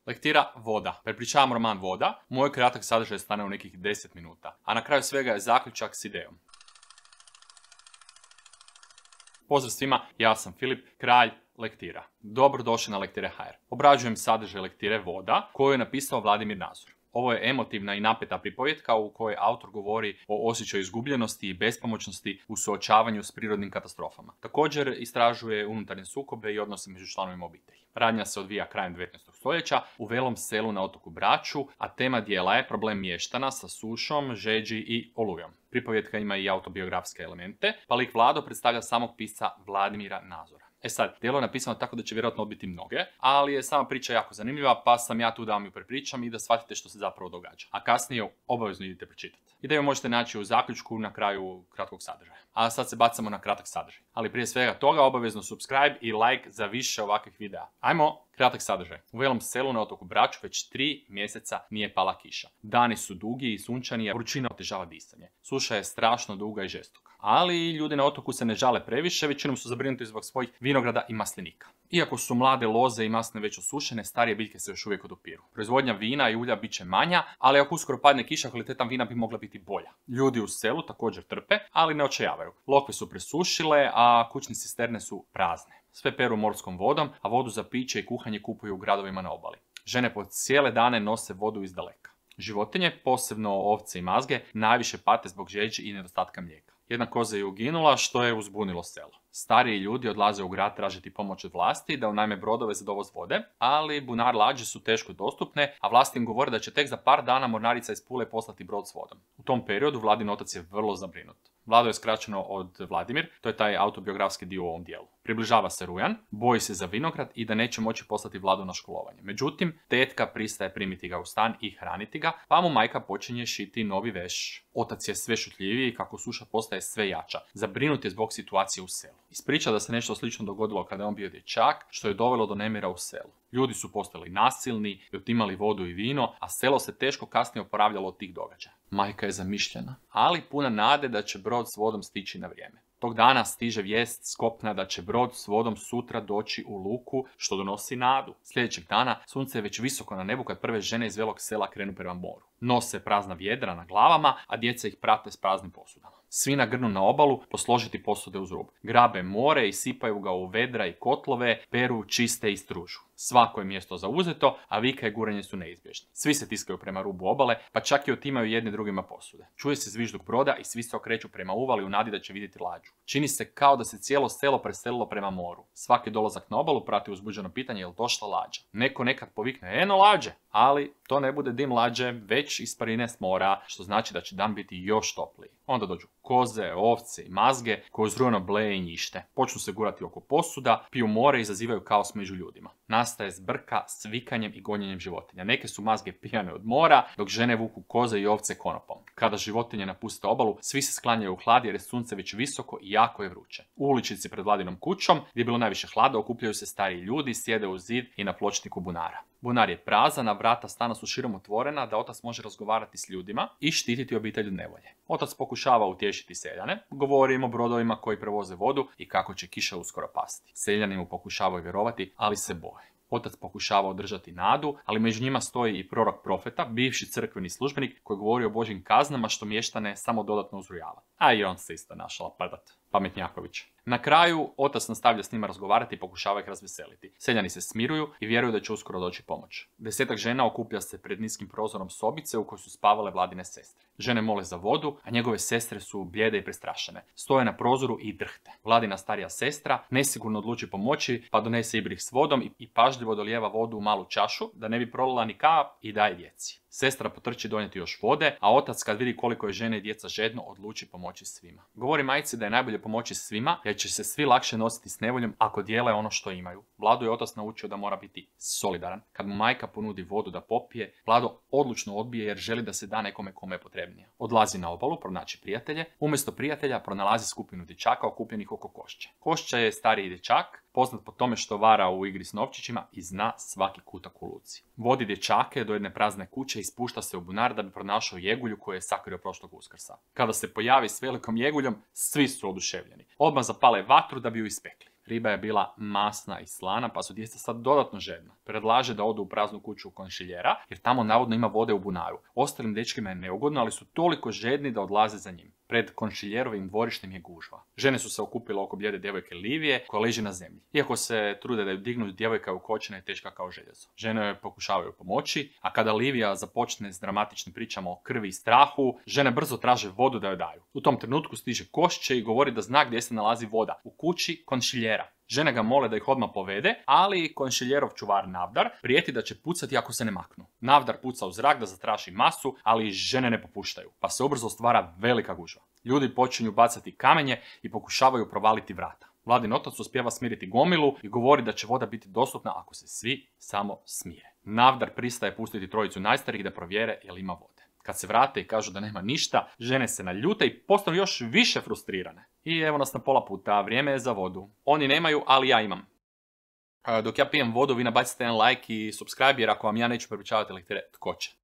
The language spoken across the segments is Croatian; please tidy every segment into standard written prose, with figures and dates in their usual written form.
Lektira Voda. Prepričavam roman Voda. Moj kratak sadržaj stane u nekih 10 minuta. A na kraju svega je zaključak s idejom. Pozdrav svima, ja sam Filip, kralj lektira. Dobrodošli na Lektire.hr. Obrađujem sadržaj lektire Voda koju je napisao Vladimir Nazor. Ovo je emotivna i napeta pripovjetka u kojoj autor govori o osjećaju izgubljenosti i bespomoćnosti u suočavanju s prirodnim katastrofama. Također istražuje unutarnje sukobe i odnose među članovima obitelji. Radnja se odvija krajem 19. stoljeća u velom selu na otoku Braču, a tema dijela je problem mještana sa sušom, žeđi i olujom. Pripovjetka ima i autobiografske elemente, pa lik Vlado predstavlja samog pisca Vladimira Nazora. Sad, djelo je napisano tako da će vjerojatno odbiti mnoge, ali je sama priča jako zanimljiva, pa sam ja tu da vam ju prepričam i da shvatite što se zapravo događa. A kasnije obavezno idite pročitati. Ideju možete naći u zaključku na kraju kratkog sadržaja. A sad se bacamo na kratak sadržaj. Ali prije svega toga obavezno subscribe i like za više ovakvih videa. Ajmo, kratak sadržaj. U velom selu na otoku Braču već 3 mjeseca nije pala kiša. Dani su dugi i sunčani, a vrućina otežava disanje. Suša je strašno duga i žestoka. Ali ljudi na otoku se ne žale previše, većinom su zabrinuti zbog svojih vinograda i maslinika. Iako su mlade loze i masne već osušene, starije biljke se još uvijek odupiru. Proizvodnja vina i ulja bit će manja, ali ako uskoro padne kiša, kvaliteta vina bi mogla biti bolja. Ljudi u selu također trpe, ali ne očajavaju. Lokve su presušile, a kućne cisterne su prazne. Sve peru morskom vodom, a vodu za piće i kuhanje kupuju u gradovima na obali. Žene po cijele dane nose vodu iz daleka. Životinje, posebno ovce i mazge, najviše pate zbog žeđi i nedostatka mlijeka. Jedna koza je uginula, što je uzbunilo selo. Stariji ljudi odlaze u grad tražiti pomoć od vlasti da unajme brodove za dovoz vode, ali bunar lađe su teško dostupne, a vlasti im govore da će tek za par dana mornarica iz Pule poslati brod s vodom. U tom periodu Vladin otac je vrlo zabrinut. Vlado je skraćeno od Vladimir, to je taj autobiografski dio u ovom dijelu. Približava se rujan, boji se za vinograd i da neće moći poslati Vladu na školovanje. Međutim, tetka pristaje primiti ga u stan i hraniti ga, pa mu majka počinje šiti novi veš. Otac je sve šutljiviji kako suša postaje sve jača. Zabrinut je zbog situacije u selu. Ispriča da se nešto slično dogodilo kada je on bio dječak, što je dovelo do nemira u selu. Ljudi su postali nasilni i otimali vodu i vino, a selo se teško kasnije oporavljalo od tih događaja. Majka je zamišljena, ali puna nade da će brod s vodom stići na vrijeme. Tog dana stiže vijest s kopna da će brod s vodom sutra doći u luku, što donosi nadu. Sljedećeg dana sunce je već visoko na nebu kad prve žene iz velog sela krenu prema moru. Nose prazna vjedra na glavama, a djeca ih prate s praznim posudama. Svi nagrnu na obalu posložiti posude uz rub. Grabe more i sipaju ga u vedra i kotlove, peru, čiste i stružu. Svako je mjesto zauzeto, a vika i gurenje su neizbježni. Svi se tiskaju prema rubu obale, pa čak i otimaju jedni drugima posude. Čuje se zvižduk broda i svi se okreću prema uvali u nadi da će vidjeti lađu. Čini se kao da se cijelo selo preselilo prema moru. Svaki dolazak na obalu prati uzbuđeno pitanje je li došla lađa. Neko nekad povikne, eno lađe, ali to ne bude dim lađe, već isparine s mora, što znači da će dan biti još topliji. Onda dođu koze, ovce i mazge koje uzrujeno bleje i njište. Počnu se gurati oko posuda, piju more i izazivaju kaos među ljudima. Nastaje zbrka s vikanjem i gonjenjem životinja. Neke su mazge pijane od mora, dok žene vuku koze i ovce konopom. Kada životinje napuste obalu, svi se sklanjaju u hlad jer je sunce već visoko i jako je vruće. U uličici pred Vladinom kućom, gdje je bilo najviše hlada, okupljaju se stariji ljudi, sjede uz zid i na pločniku bunara. Bunar je prazan, a vrata stana su širom otvorena da otac može razgovarati s ljudima i štititi obitelj od nevolje. Otac pokušava utješiti seljane, govori im o brodovima koji prevoze vodu i kako će kiša uskoro pasti. Seljani mu pokušavaju vjerovati, ali se boje. Otac pokušava održati nadu, ali među njima stoji i prorok profeta, bivši crkveni službenik koji govori o božjim kaznama što mještane samo dodatno uzrujava. A i on se isto našao padat. Pametnjaković. Na kraju, otac nastavlja s njima razgovarati i pokušava ih razveseliti. Seljani se smiruju i vjeruju da će uskoro doći pomoć. 10 žena okuplja se pred niskim prozorom sobice u kojoj su spavale Vladine sestre. Žene mole za vodu, a njegove sestre su blijede i prestrašene. Stoje na prozoru i drhte. Vladina starija sestra nesigurno odluči pomoći, pa donese ibrih s vodom i pažljivo dolijeva vodu u malu čašu, da ne bi prolila ni kap, i daje djeci. Sestra potrči donijeti još vode, a otac kad vidi koliko je žene i djeca žedno, odluči pomoći svima. Govori majci da je najbolje pomoći svima, jer će se svi lakše nositi s nevoljom ako dijele ono što imaju. Vladu je otac naučio da mora biti solidaran. Kad mu majka ponudi vodu da popije, Vlado odlučno odbije jer želi da se da nekome kome je potrebnije. Odlazi na obalu pronaći prijatelje, umjesto prijatelja pronalazi skupinu dječaka okupljenih oko Košće. Košća je stariji dječak, poznat po tome što vara u igri s novčićima i zna svaki kutak u luci. Vodi dječake do jedne prazne kuće i spušta se u bunar da bi pronašao jegulju koju je sakrio prošlog Uskrsa. Kada se pojavi s velikom jeguljom, svi su oduševljeni. Odmah zapale vatru da bi ju ispekli. Riba je bila masna i slana, pa su djeca sad dodatno žedna. Predlaže da odu u praznu kuću konšiljera, jer tamo navodno ima vode u bunaru. Ostalim dečkima je neugodno, ali su toliko žedni da odlaze za njim. Pred konšiljerovim dvorištem je gužva. Žene su se okupile oko blijede djevojke Livije, koja leži na zemlji. Iako se trude da ju dignu, djevojka je ukočena i teška kao željezo. Žene joj pokušavaju pomoći, a kada Livija započne s dramatičnim pričama o krvi i strahu, žene brzo traže vodu da joj daju. U tom trenutku stiže Košće i govori da zna gdje se nalazi voda, u kući konšiljera. Žene ga mole da ih odmah povede, ali konšiljerov čuvar Navdar prijeti da će pucati ako se ne maknu. Navdar puca u zrak da zatraži masu, ali žene ne popuštaju, pa se ubrzo stvara velika gužva. Ljudi počinju bacati kamenje i pokušavaju provaliti vrata. Vladin otac uspijeva smiriti gomilu i govori da će voda biti dostupna ako se svi samo smire. Navdar pristaje pustiti trojicu najstarijih da provjere jel ima vode. Kad se vrate i kažu da nema ništa, žene se naljute i postanu još više frustrirane. I evo nas na pola puta, vrijeme je za vodu. Oni nemaju, ali ja imam. Dok ja pijem vodu, vi nabacite jedan like i subscribe, jer ako vam ja neću prepričavati lektire, tko će?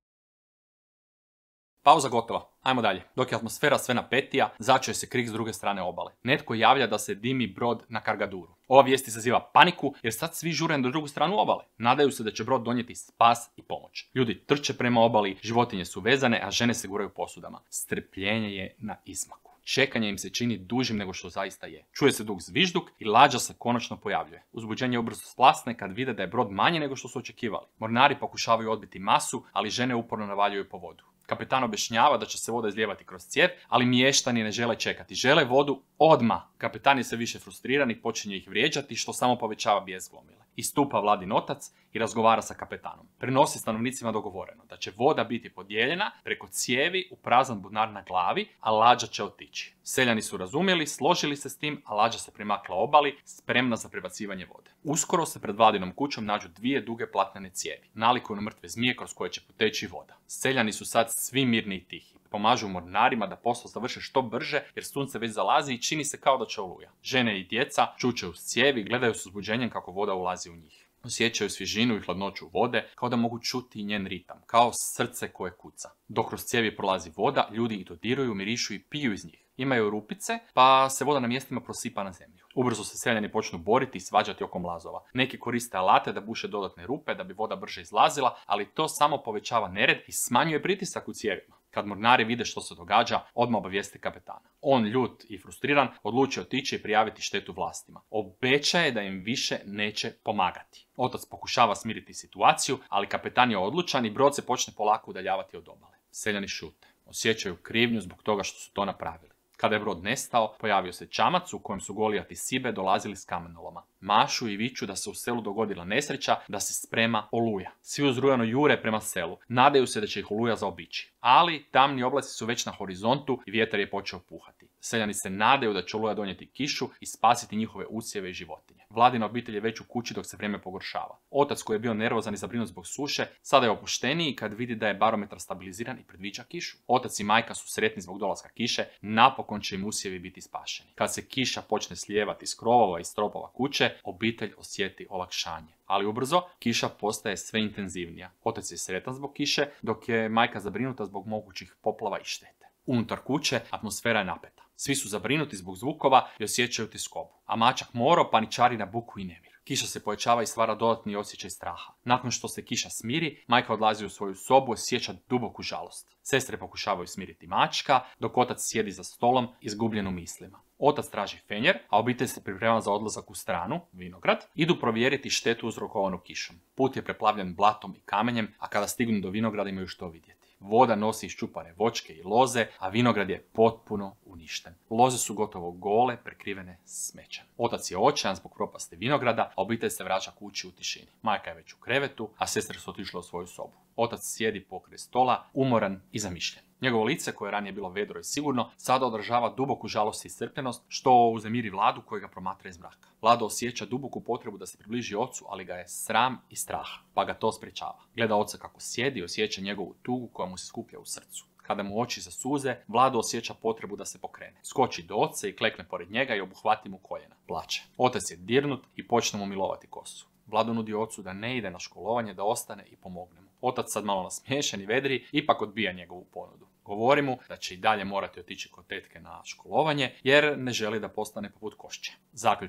Pauza gotova. Ajmo dalje. Dok je atmosfera sve napetija, začuje se krik s druge strane obale. Netko javlja da se dimi brod na Kargaduru. Ova vijest izaziva paniku jer sad svi žure na drugu stranu obale. Nadaju se da će brod donijeti spas i pomoć. Ljudi trče prema obali, životinje su vezane, a žene se guraju posudama. Strpljenje je na izmaku. Čekanje im se čini dužim nego što zaista je. Čuje se dug zvižduk i lađa se konačno pojavljuje. Uzbuđenje ubrzo splasne kad vide da je brod manji nego što su očekivali. Mornari pokušavaju odbiti masu, ali žene uporno navaljuju po vodu. Kapetan objašnjava da će se voda izlijevati kroz cijev, ali mještani ne žele čekati. Žele vodu odmah. Kapetan je sve više frustriran i počinje ih vrijeđati, što samo povećava bijes glomile. Istupa Vladin otac i razgovara sa kapetanom. Prenosi stanovnicima dogovoreno da će voda biti podijeljena preko cijevi u prazan bunar na glavi, a lađa će otići. Seljani su razumjeli, složili se s tim, a lađa se primakla obali, spremna za prebacivanje vode. Uskoro se pred Vladinom kućom nađu dvije duge platnene cijevi. Nalikuju na mrtve zmije kroz koje će poteći voda. Seljani su sad svi mirni i tihi. Pomažu mornarima da posao završe što brže jer sunce već zalazi i čini se kao da će oluja. Žene i djeca čuče uz cijevi i gledaju s uzbuđenjem kako voda ulazi u njih. Osjećaju svježinu i hladnoću vode kao da mogu čuti njen ritam, kao srce koje kuca. Dok kroz cijevi prolazi voda, ljudi ih dodiruju, mirišu i piju iz njih. Imaju rupice, pa se voda na mjestima prosipa na zemlju. Ubrzo se seljani počnu boriti i svađati oko mlazova. Neki koriste alate da buše dodatne rupe da bi voda brže izlazila, ali to samo povećava nered i smanjuje pritisak u cijevima. Kad mornari vide što se događa, odmah obavijeste kapetana. On, ljut i frustriran, odluči otići i prijaviti štetu vlastima. Obećaje da im više neće pomagati. Otac pokušava smiriti situaciju, ali kapetan je odlučan i brod se počne polako udaljavati od obale. Seljani šute. Osjećaju krivnju zbog toga što su to napravili. Kada je brod nestao, pojavio se čamac u kojem su Golijat i Sibe dolazili s kamenoloma. Mašu i viču da se u selu dogodila nesreća, da se sprema oluja. Svi uzrujano jure prema selu. Nadaju se da će ih oluja zaobići. Ali tamni oblaci su već na horizontu i vjetar je počeo puhati. Seljani se nadaju da će oluja donijeti kišu i spasiti njihove usjeve i životinje. Vladina obitelj je već u kući dok se vrijeme pogoršava. Otac, koji je bio nervozan i zabrinut zbog suše, sada je opušteniji kad vidi da je barometar stabiliziran i predviđa kišu. Otac i majka su sretni zbog dolaska kiše, napokon će im usjevi biti spašeni. Kad se kiša počne slijevati s krovova i stropova kuće, obitelj osjeti olakšanje. Ali ubrzo kiša postaje sve intenzivnija. Otac je sretan zbog kiše, dok je majka zabrinuta zbog mogućih poplava i štete. Unutar kuće atmosfera je napeta. Svi su zabrinuti zbog zvukova i osjećaju tjeskobu. A mačak Moro paničari na buku i nemir. Kiša se povećava i stvara dodatni osjećaj straha. Nakon što se kiša smiri, majka odlazi u svoju sobu i osjeća duboku žalost. Sestre pokušavaju smiriti mačka, dok otac sjedi za stolom izgubljen u mislima. Otac traži fenjer, a obitelj se priprema za odlazak u stranu, vinograd. Idu provjeriti štetu uzrokovanu kišom. Put je preplavljen blatom i kamenjem, a kada stignu do vinograda imaju što vidjeti. Voda nosi iščupane voćke i loze, a vinograd je potpuno uništen. Loze su gotovo gole, prekrivene smećem. Otac je očajan zbog propasti vinograda, a obitelj se vraća kući u tišini. Majka je već u krevetu, a sestre su otišle u svoju sobu. Otac sjedi pokraj stola, umoran i zamišljen. Njegovo lice, koje je ranije bilo vedro i sigurno, sada odražava duboku žalost i iscrpljenost, što uznemiri Vladu koja ga promatra iz mraka. Vlado osjeća duboku potrebu da se približi ocu, ali ga je sram i strah, pa ga to sprečava. Gleda oca kako sjedi i osjeća njegovu tugu koja mu se skuplja u srcu. Kada mu oči zasuze, Vlado osjeća potrebu da se pokrene. Skoči do oca i klekne pored njega i obuhvati mu koljena. Plače. Otac je dirnut i počne mu milovati kosu. Vlado nudi ocu da ne ide na školovanje, da ostane i pomogne mu. Otac, sad malo nasmiješen i vedri, ipak odbija njegovu ponudu. Govori mu da će i dalje morati otići kod tetke na školovanje, jer ne želi da postane poput Košće. Zaključak.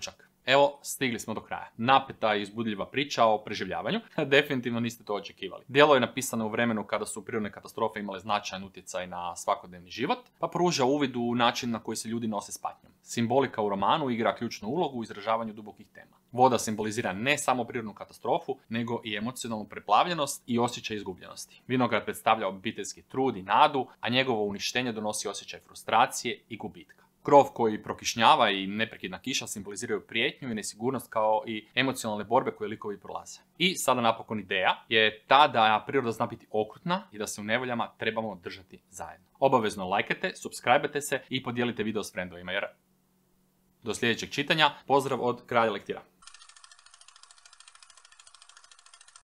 Evo, stigli smo do kraja. Napeta i uzbudljiva priča o preživljavanju. Definitivno niste to očekivali. Djelo je napisano u vremenu kada su prirodne katastrofe imale značajan utjecaj na svakodnevni život, pa pruža uvid u način na koji se ljudi nose s patnjom. Simbolika u romanu igra ključnu ulogu u izražavanju dubokih tema. Voda simbolizira ne samo prirodnu katastrofu, nego i emocionalnu preplavljenost i osjećaj izgubljenosti. Vinograd predstavlja obiteljski trud i nadu, a njegovo uništenje donosi osjećaj frustracije i gubitka. Krov koji prokišnjava i neprekidna kiša simboliziraju prijetnju i nesigurnost kao i emocionalne borbe koje likovi prolaze. I sada napokon ideja je ta da priroda zna biti okrutna i da se u nevoljama trebamo držati zajedno. Obavezno lajkajte, subscribe-te se i podijelite video s friendovima jer do sljedećeg čitanja pozdrav od Kralja lektira.